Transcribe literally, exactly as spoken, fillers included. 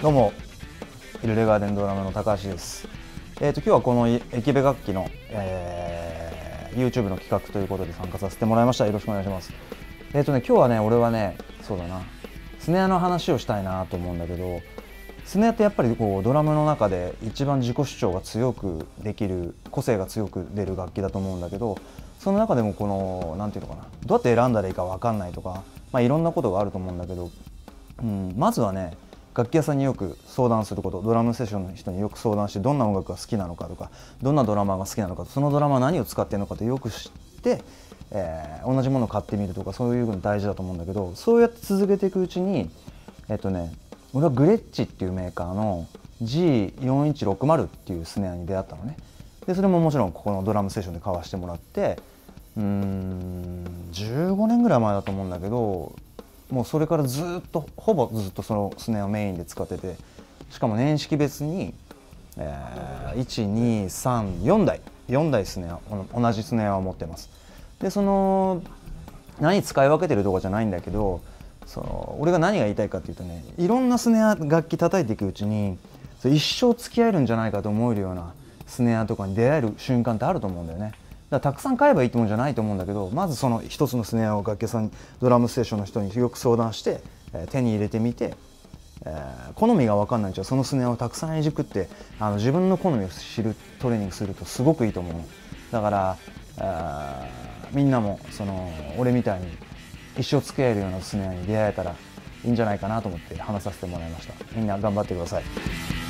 どうもイルレガーデンドラムの高橋です。えーと今日はこの駅部楽器の、えー、YouTube の企画ということで参加させてもらいました。よろしくお願いします。えーとね今日はね俺はねそうだなスネアの話をしたいなと思うんだけど、スネアってやっぱりこうドラムの中で一番自己主張が強くできる、個性が強く出る楽器だと思うんだけど、その中でもこのなんていうのかな、どうやって選んだらいいか分かんないとか、まあいろんなことがあると思うんだけど、うん、まずはね楽器屋さんによく相談すること、ドラムセッションの人によく相談して、どんな音楽が好きなのかとか、どんなドラマーが好きなのか、そのドラマーは何を使っているのかとよく知って、えー、同じものを買ってみるとか、そういうの大事だと思うんだけど、そうやって続けていくうちに、えっとね、俺はグレッチっていうメーカーの ジーよんいちろくまる っていうスネアに出会ったのね。でそれももちろんここのドラムセッションで買わしてもらって、うーんじゅうごねんぐらい前だと思うんだけど、もうそれからずっとほぼずっとそのスネアをメインで使ってて、しかも年式別に、えー、いちにさんよんだいよんだいスネア、同じスネアを持ってます。でその何使い分けてるとかじゃないんだけど、その俺が何が言いたいかっていうとね、いろんなスネア楽器叩いていくうちに一生付き合えるんじゃないかと思えるようなスネアとかに出会える瞬間ってあると思うんだよね。だからたくさん買えばいいってもんじゃないと思うんだけど、まずその一つのスネアを楽器屋さん、ドラムステーションの人によく相談して、えー、手に入れてみて、えー、好みが分かんないんじゃそのスネアをたくさんいじくって、あの自分の好みを知るトレーニングするとすごくいいと思う。だからあみんなもその俺みたいに一生付き合えるようなスネアに出会えたらいいんじゃないかなと思って話させてもらいました。みんな頑張ってください。